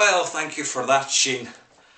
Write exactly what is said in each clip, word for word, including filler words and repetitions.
Well, thank you for that, Sheen.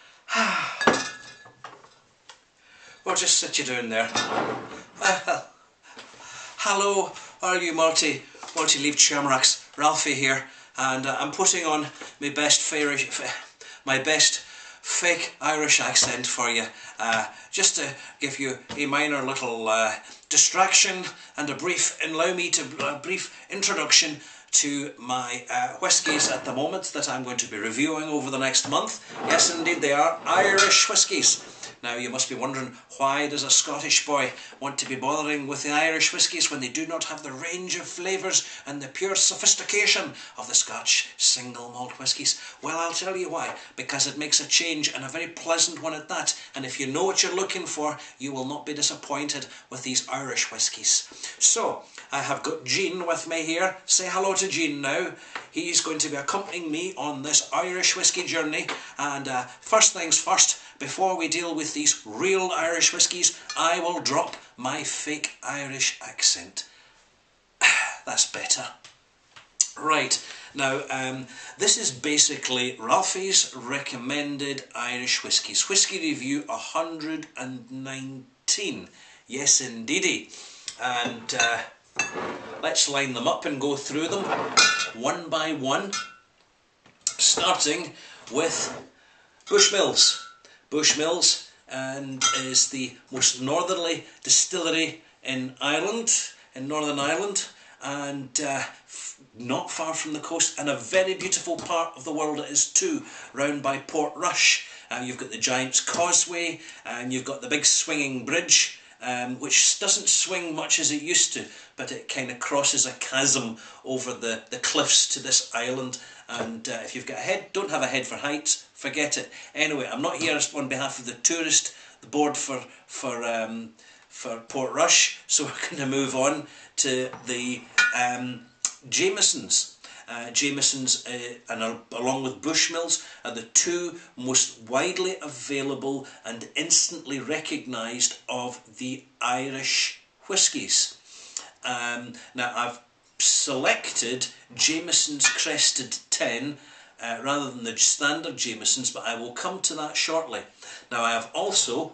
We'll just sit you down there. Uh, hello, all you multi, multi-leaved shamrocks. Ralphie here, and uh, I'm putting on my best Irish, my best fake Irish accent for you, uh, just to give you a minor little uh, distraction and a brief, and allow me to a brief introduction to my uh, whiskies at the moment that I'm going to be reviewing over the next month. Yes, indeed, they are Irish whiskies. Now, you must be wondering, why does a Scottish boy want to be bothering with the Irish whiskies when they do not have the range of flavours and the pure sophistication of the Scotch single malt whiskies? Well, I'll tell you why. Because it makes a change, and a very pleasant one at that. And if you know what you're looking for, you will not be disappointed with these Irish whiskies. So, I have got Gene with me here. Say hello to Gene now. He's going to be accompanying me on this Irish whisky journey. And uh, first things first, before we deal with these real Irish whiskies, I will drop my fake Irish accent. That's better. Right, now um, this is basically Ralphie's recommended Irish whiskies. Whisky review one hundred nineteen. Yes, indeedy. And uh, let's line them up and go through them one by one, starting with Bushmills. Bushmills and is the most northerly distillery in Ireland, in Northern Ireland, and uh, not far from the coast, and a very beautiful part of the world it is too, round by Portrush. Uh, you've got the Giant's Causeway, and you've got the big swinging bridge, um, which doesn't swing much as it used to, but it kind of crosses a chasm over the, the cliffs to this island. And uh, if you've got a head, don't have a head for heights, forget it. Anyway, I'm not here on behalf of the tourist, the board for for um, for Portrush, so we're going to move on to the um, Jamesons. Uh, Jamesons, uh, and uh, along with Bushmills, are the two most widely available and instantly recognised of the Irish whiskies. Um, now, I've selected Jameson's Crested ten uh, rather than the standard Jamesons, but I will come to that shortly. Now, I have also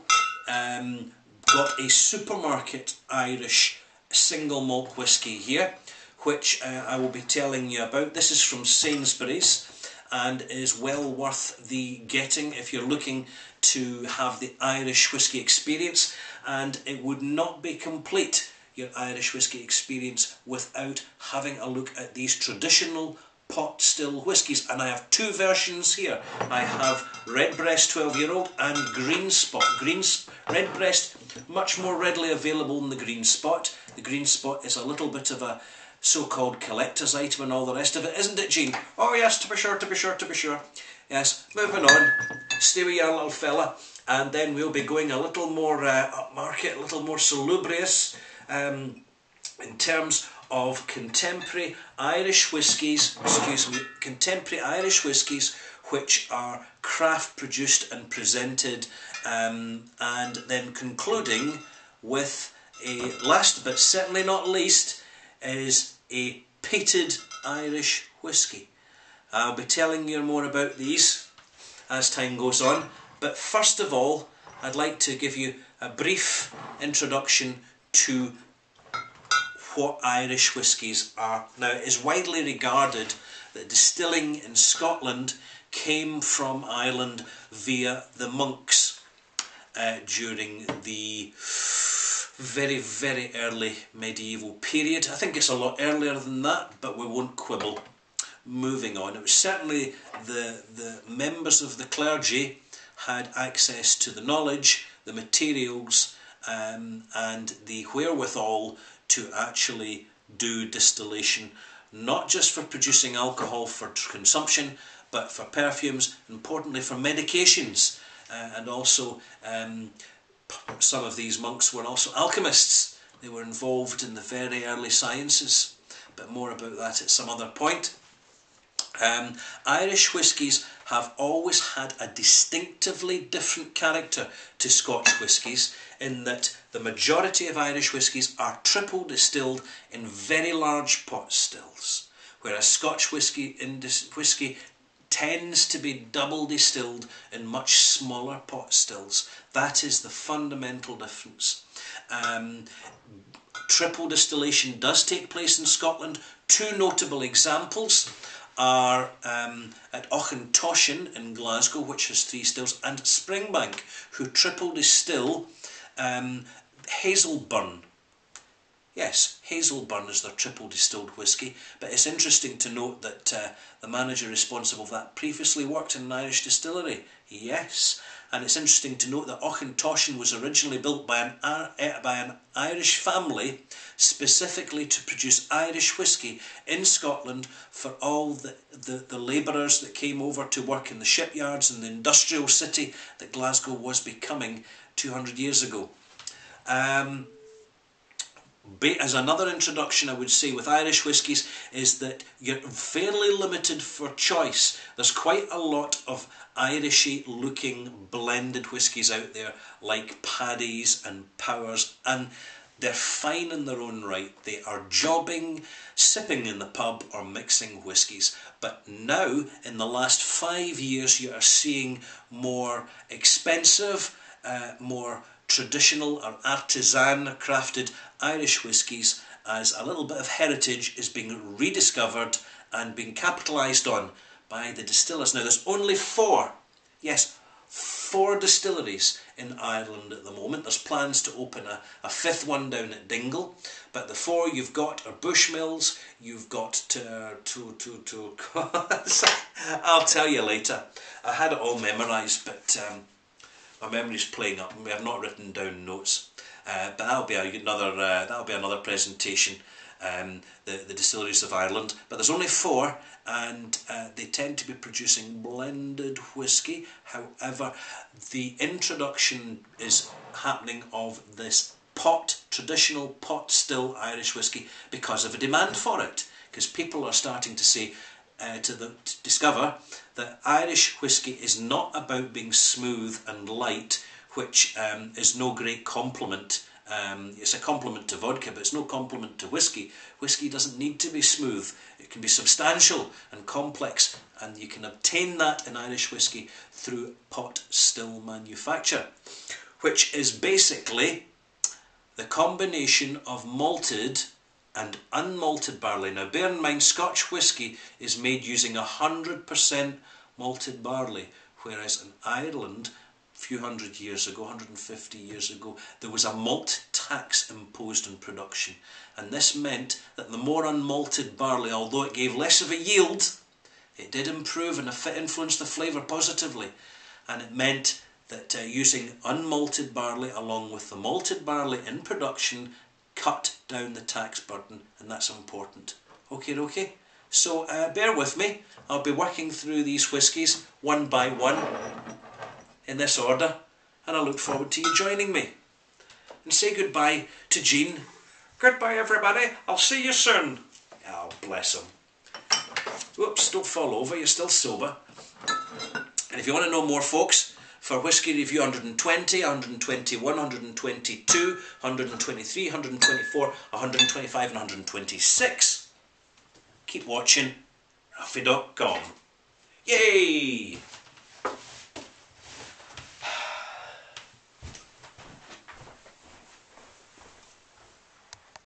um, got a supermarket Irish single malt whisky here, which uh, I will be telling you about. This is from Sainsbury's and is well worth the getting if you're looking to have the Irish whisky experience, and it would not be complete, your Irish whisky experience, without having a look at these traditional pot still whiskies. And I have two versions here. I have Redbreast twelve year old and Green Spot. Green, Redbreast, much more readily available than the Green Spot. The Green Spot is a little bit of a so-called collector's item and all the rest of it, isn't it, Gene? Oh yes, to be sure, to be sure, to be sure. Yes, moving on. Stay with your little fella, and then we'll be going a little more uh, upmarket, a little more salubrious, Um, in terms of contemporary Irish whiskies, excuse me, contemporary Irish whiskies which are craft produced and presented, um, and then concluding with a last but certainly not least is a peated Irish whisky. I'll be telling you more about these as time goes on, but first of all I'd like to give you a brief introduction to what Irish whiskies are. Now, it is widely regarded that distilling in Scotland came from Ireland via the monks uh, during the very, very early medieval period. I think it's a lot earlier than that, but we won't quibble. Moving on, it was certainly the, the members of the clergy had access to the knowledge, the materials, Um, and the wherewithal to actually do distillation, not just for producing alcohol for consumption, but for perfumes, importantly for medications, uh, and also um, some of these monks were also alchemists. They were involved in the very early sciences, but more about that at some other point. Um, Irish whiskies have always had a distinctively different character to Scotch whiskies, in that the majority of Irish whiskies are triple distilled in very large pot stills, whereas Scotch whisky, in whisky tends to be double distilled in much smaller pot stills. That is the fundamental difference. Um, triple distillation does take place in Scotland. Two notable examples are um, at Auchentoshan in Glasgow, which has three stills, and Springbank, who triple distill um, Hazelburn. Yes, Hazelburn is their triple distilled whisky, but it's interesting to note that uh, the manager responsible for that previously worked in an Irish distillery. Yes, and it's interesting to note that Auchentoshan was originally built by an, uh, by an Irish family specifically to produce Irish whisky in Scotland for all the, the, the labourers that came over to work in the shipyards and the industrial city that Glasgow was becoming two hundred years ago. Um, As another introduction, I would say with Irish whiskies is that you're fairly limited for choice. There's quite a lot of Irishy looking blended whiskies out there, like Paddy's and Powers, and they're fine in their own right. They are jobbing, sipping in the pub or mixing whiskies. But now, in the last five years, you are seeing more expensive, uh, more traditional or artisan crafted Irish whiskies as a little bit of heritage is being rediscovered and being capitalised on by the distillers. Now there's only four, yes, four distilleries in Ireland at the moment. There's plans to open a, a fifth one down at Dingle, but the four you've got are Bushmills, you've got to, to, to, to I'll tell you later. I had it all memorised, but um, my memory's playing up and we have not written down notes. Uh, but that'll be another uh, that'll be another presentation. Um, the the distilleries of Ireland, but there's only four, and uh, they tend to be producing blended whisky. However, the introduction is happening of this pot, traditional pot still Irish whisky, because of a demand for it. Because people are starting to say, uh, to, the, to discover that Irish whisky is not about being smooth and light, which um, is no great compliment. Um, it's a compliment to vodka, but it's no compliment to whisky. Whisky doesn't need to be smooth. It can be substantial and complex, and you can obtain that in Irish whisky through pot still manufacture, which is basically the combination of malted and unmalted barley. Now bear in mind, Scotch whisky is made using one hundred percent malted barley, whereas in Ireland, a few hundred years ago, one hundred fifty years ago, there was a malt tax imposed on production, and this meant that the more unmalted barley, although it gave less of a yield, it did improve and influence the flavour positively, and it meant that uh, using unmalted barley along with the malted barley in production cut down the tax burden, and that's important. Okay, okay. So uh, bear with me. I'll be working through these whiskies one by one in this order, and I look forward to you joining me. And say goodbye to Jean. Goodbye everybody, I'll see you soon. Oh, bless him. Whoops, don't fall over, you're still sober. And if you want to know more, folks, for Whisky Review one hundred twenty, one hundred twenty-one, one hundred twenty-two, one hundred twenty-three, one hundred twenty-four, one hundred twenty-five and one hundred twenty-six, keep watching ralfy dot com. Yay!